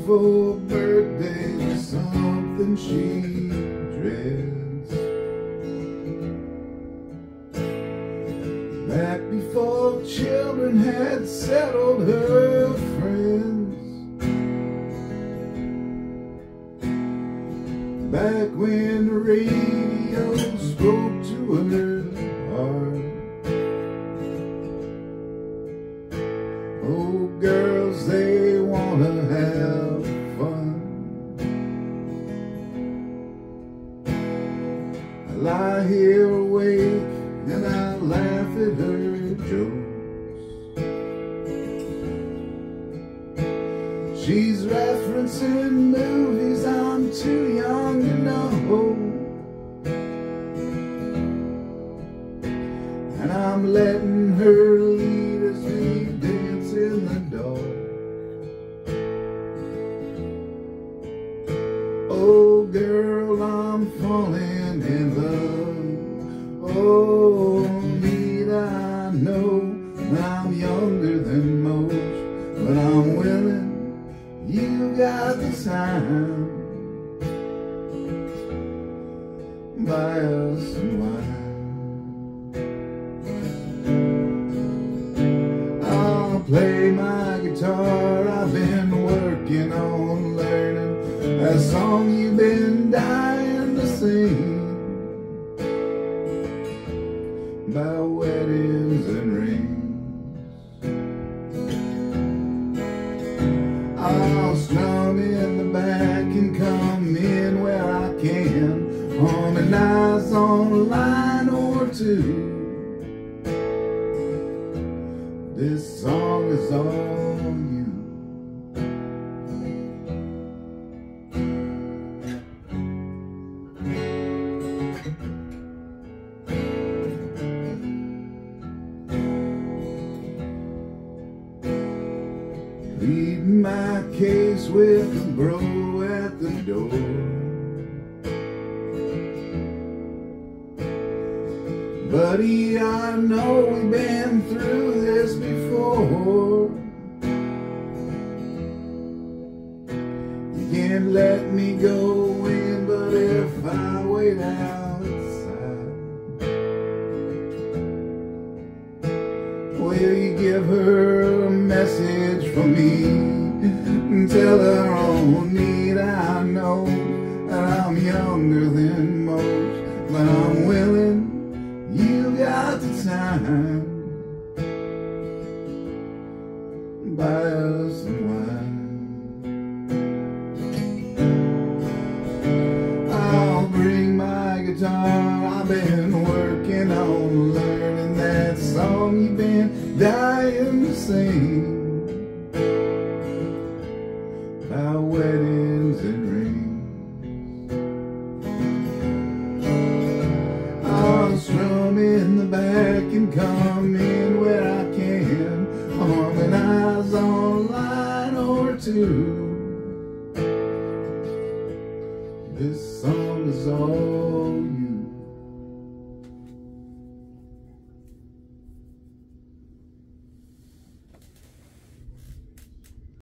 for birthday, something she dreads. Back before children had settled her friends. Back when the radio spoke to her heart. Oh, girls, they wanna have fun. I lie here awake and I laugh at her jokes. She's referencing movies I'm too young to know, and I'm letting her lead as we dance in the dark. Oh, girl, I'm falling in love. Oh, need I know that I'm younger than most, but I'm willing. You got the time. Buy us some wine. I'll play my guitar. I've been working on learning that song you've been dying to sing, about weddings and rings. I'll strum in the back and come in where I can, harmonize on a line or two. This song is all you. Pleading my case with the bro at the door. Buddy, I know we've been through this before. You can't let me go in, but if I wait outside, will you give her a message from me and tell her on need? I know that I'm younger than most, but I'm willing. You got the time. Buy us some wine. I'll bring my guitar. I've been working on learning that song you've been dying to sing, about weddings and rings. I'll strum in the back and come in where I can, harmonize on a line or two. This song is all you.